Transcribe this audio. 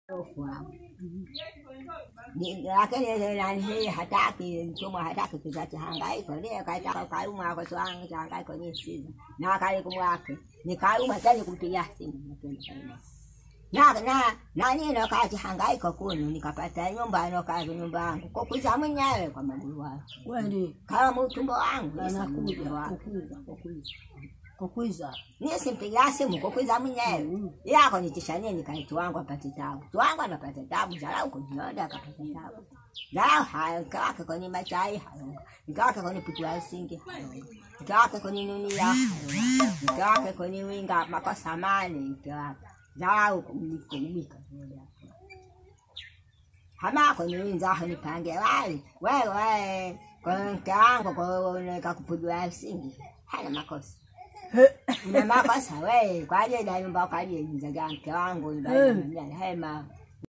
Lakini nani hataki mtumwa hataki kizazi hangaiko ndio kaita kauma kwa swang hangaiko ni siza na kale kumwake ni kauma tani kumpigia simu nani na kazi hangaiko kuno nikapata nyumba na kazi nyumba yangu kwa kuza mwenyewe kwa mambo wao wewe kama mtumbo wangu anakuja kukuiza ni simpigia simu kukuiza mwenyewe yako nitishanie nikaitu wangu apate tabu tu wangu anapata tabu zarau kujionda akapata tabu zarau hayo kwenye machai hayo nikawake kwenye putua singi hayo nikawake kwenye nunia hayo nikawake kwenye winga makosa mani nikawake zarau kumika hama kwenye winza hayo nipange wewe kwa mke wangu kwa nikakuputua singi hana makosa una makosa wewe kwa ajili ya nyumba kwa ajili ya mke wangu ndio hema